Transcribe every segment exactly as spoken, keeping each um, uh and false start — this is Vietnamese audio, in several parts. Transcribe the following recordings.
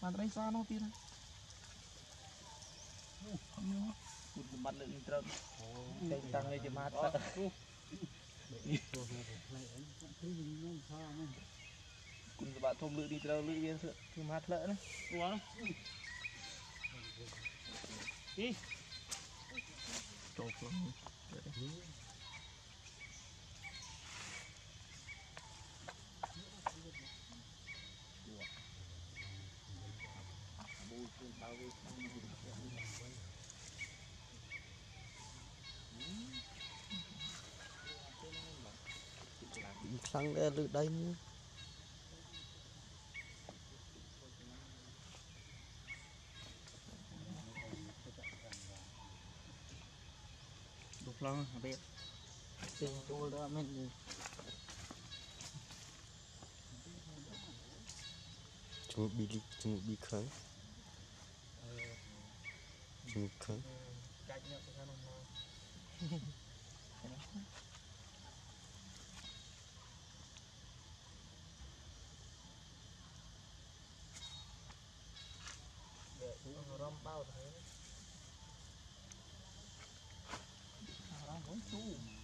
mà đây sao nó tiên cụt mặt lên trơn đây tăng lên cho mát ta cụt bạn thôm lưỡi đi đâu lưỡi viên sự thì mát lỡ đấy uống đi trộn khăn đây lưỡi đây đục lắm biết từng tôi đó mình chúng bị chúng bị khởi chúng khởi cách nhau cái nó ngon để nó rong bao thế nó vẫn chu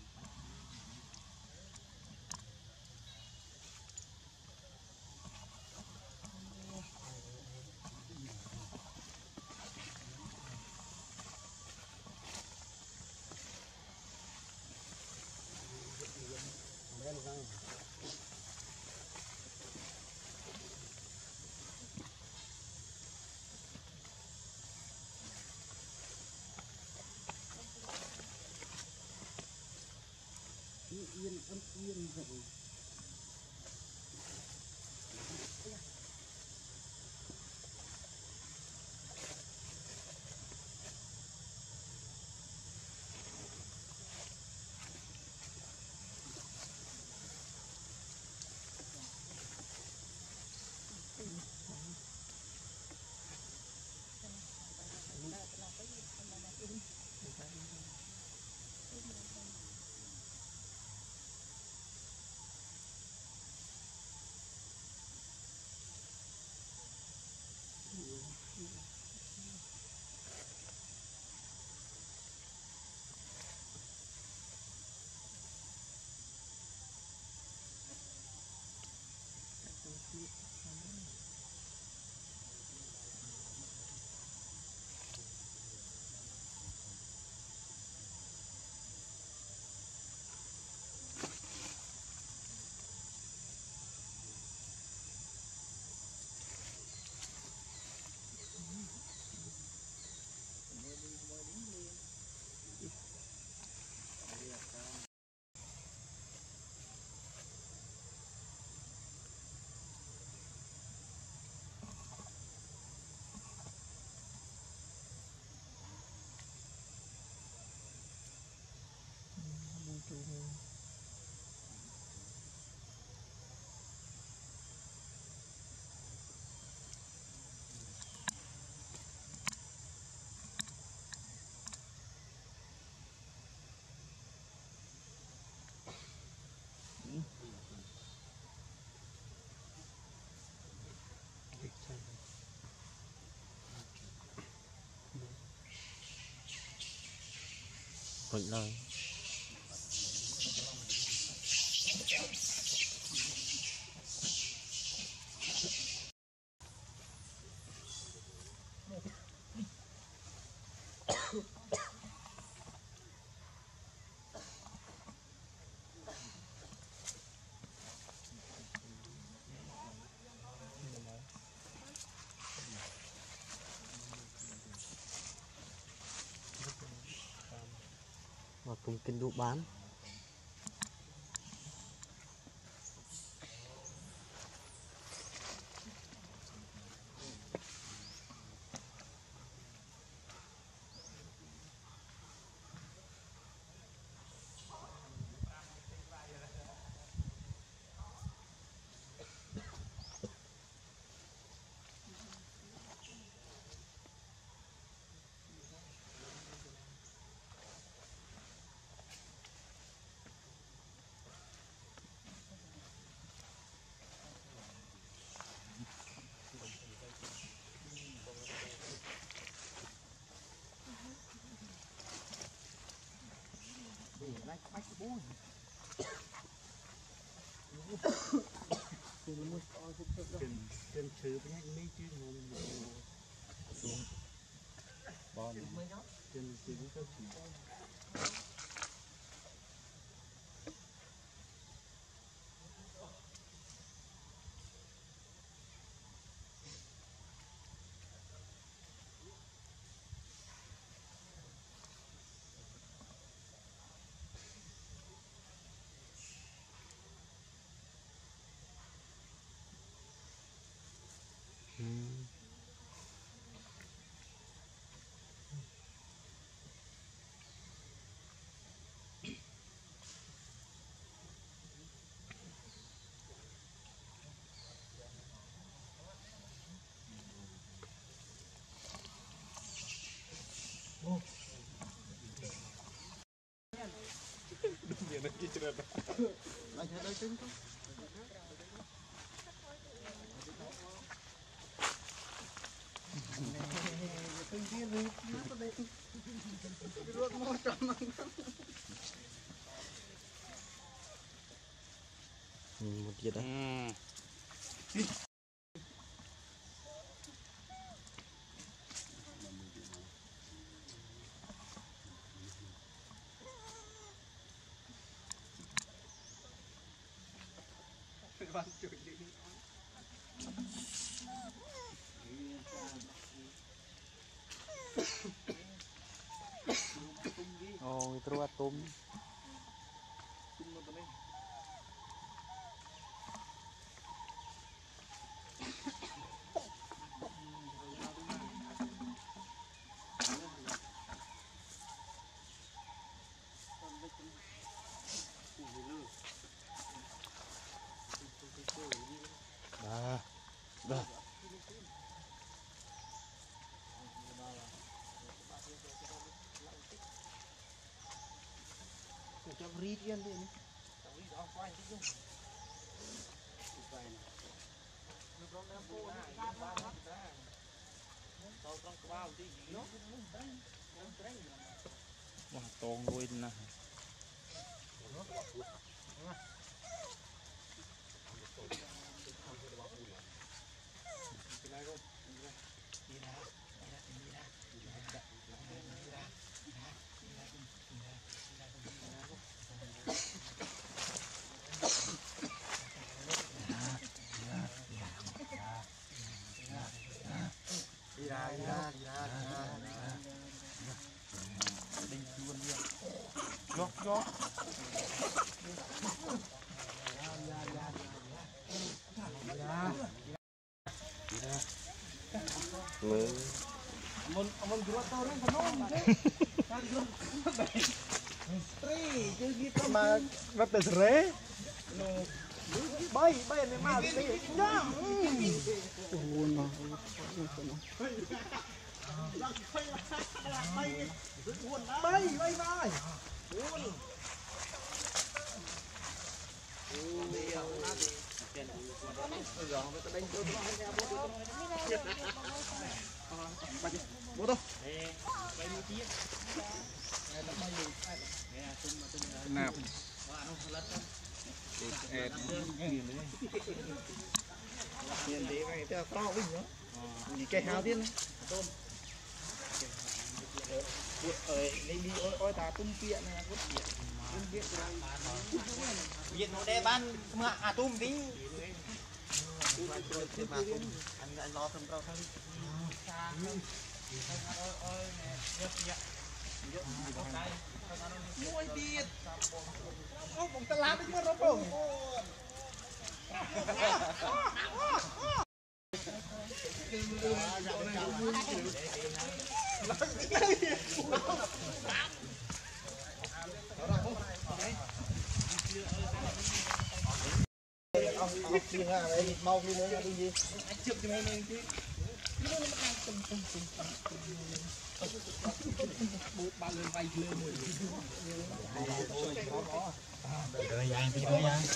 yên âm yên vậy Vẫn lời và cùng kinh đu bán chân chữ với anh mấy chứ bò chân chữ các chỉ anh thấy đây trứng không? một gì đó. Oh, itu atom. Dah, dah. Cho rít yên đi. Rít đó quay đi chung. Wah, tonggoin nah. Đi ra, đi ra, đi ra, đi ra. Đinh luôn đi. Giót, giót. Mơ. Mon, mon dua tahun kan non. Kan dua. Tri, chứ gitu mà bắt được rễ. Bay, bay này mà đi. Nhá. Ôi mà. Bay, bay bay. Bố đâu? Nạp. Tiền đấy vậy cho to bình nữa. Chỉ cây hào tiên này. Tôm. Cuột ở đây đi ôi ôi ta tung kiện này cuột kiện. Tung kiện viện nó đe ban mà à tung tí. Anh anh lo thêm rau thêm. Muối tiệt. Ô bông ta lá đến mất rồi bông. Ông ông kia ra đây mau đi nữa đi gì? Anh chụp cho mình chứ. Ba lên vay lên rồi. Rồi giang đi rồi giang.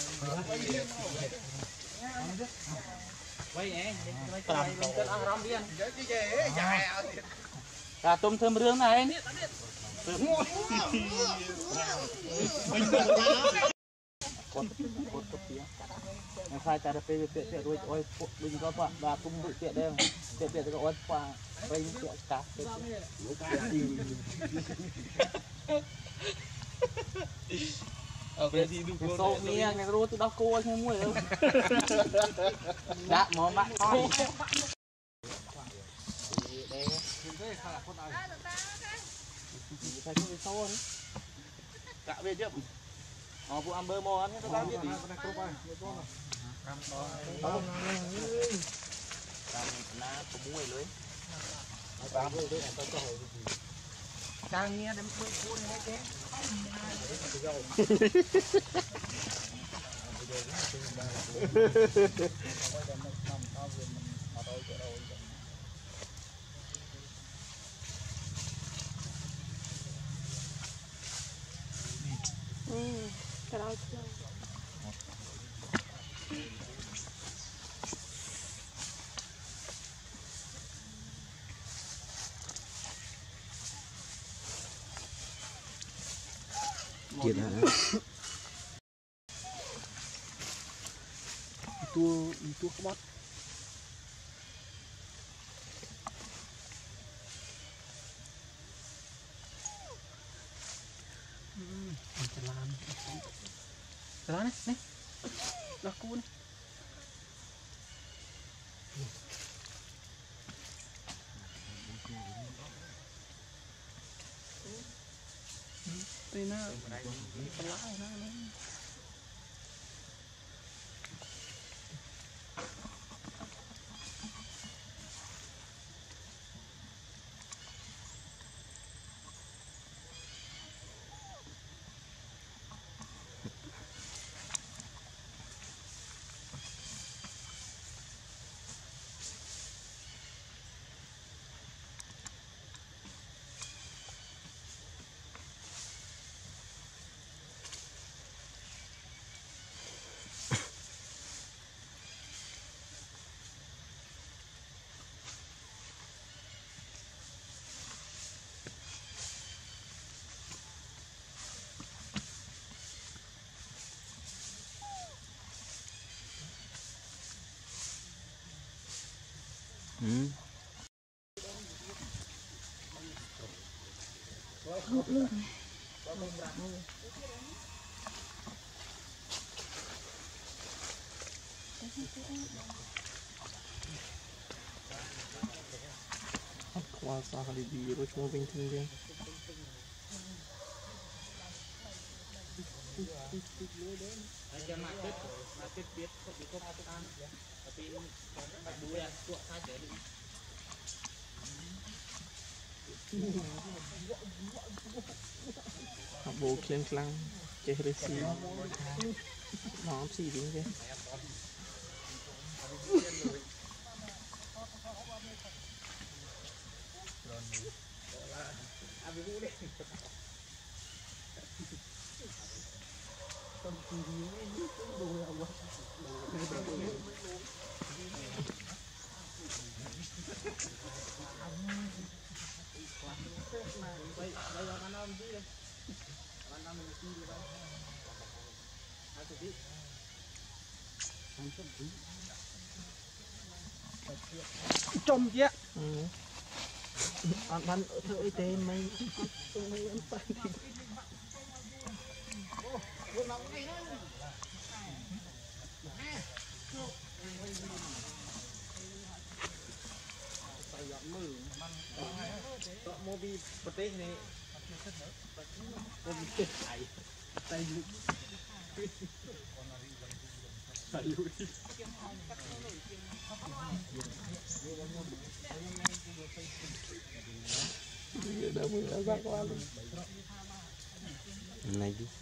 Vay nhé, vay mình cân ăn rong điên. Gà tôm thơm rương này. khai ta đã phê phê phê đuôi ôi bình có phải và cũng bị phê đây phê phê thì có ôi qua phê phê cá sâu nghe nghe rồi tôi đau cô thêm muối đâu đã mò bạn con phải cái sâu đấy cả về trước họ vụ ăn bơ mò ăn hết tao biết gì cam lá có muối lưới càng nghe đem muối cuốn hết cái cái đó Kiệt hả? Itu itu kebot. Hmm, jalan. Jalan nih, nih. Laku nih. Đây nó cái lái nó Ừ. qua sao đi đi rồi chúng bình thường đi cho mặt tết mặt tết biết có bị có ăn tapi bắt đuôi à chuột sai trở đi học bộ khen lăng chơi hơi xì nó xì đi chứ trong chứ ăn ăn thợ y tế mấy mấy ăn tay thì mua bi bật tê này mua bi tê tay tay lụi tay lụi đã mới đã ra qua luôn Này đi.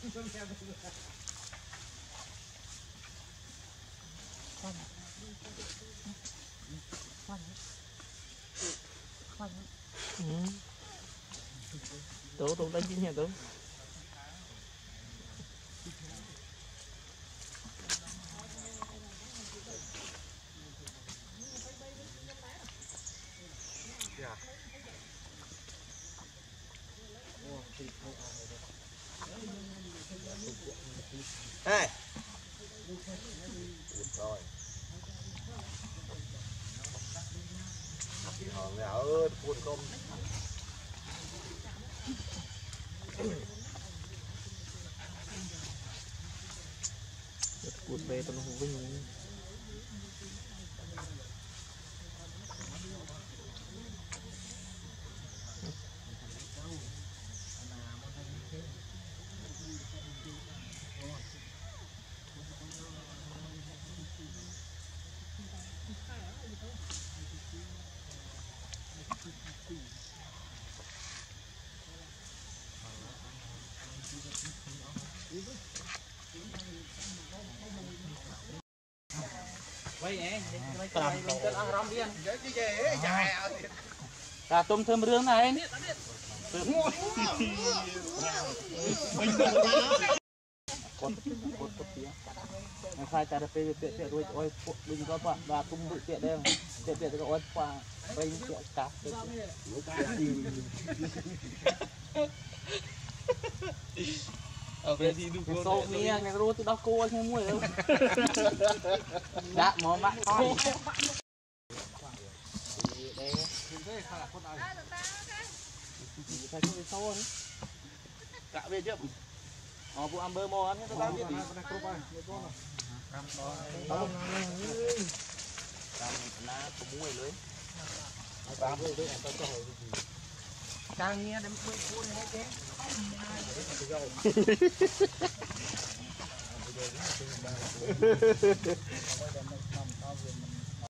Tố tố đánh chính nhà tố. Hey. Rồi. Hòn gạo ơi, cuốn công. Cuốn về tao nó không vinh. Quay nè, quay lên tên ăn rong điên. Cả tôm thơm rương này. Con con con tía. Khai ta phê phê phê rồi ôi đừng có bạn và tung bự tiện đây. Tiện tiện cái ôi qua quay tiện cá. Ở đây thì đúng rồi. Sâu nghe nghe rồi từ đó cô anh mua rồi. Dạ mò mắt thôi. Đây. Phải không đi sâu nữa. Cả về chưa? Ờ vụ ăn bơ mò ăn cái tao biết đi. Cam đó. Cam lá có muối lưới. Cam với đấy tao cho hồi gì. Càng nghe đem quên cuốn này thế.